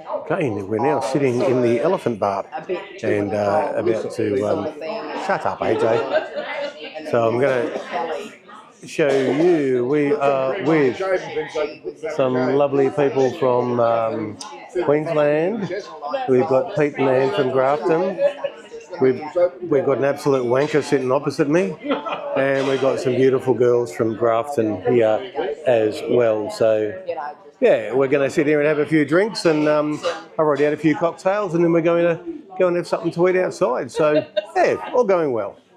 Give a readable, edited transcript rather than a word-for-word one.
Okay, we're now sitting in the elephant bar and about to shut up, AJ. So I'm going to show you. We are with some lovely people from Queensland. We've got Pete and Ann from Grafton. We've got an absolute wanker sitting opposite me, and we've got some beautiful girls from Grafton here as well. So yeah, we're going to sit here and have a few drinks, and I've already had a few cocktails, and then we're going to go and have something to eat outside. So yeah, all going well.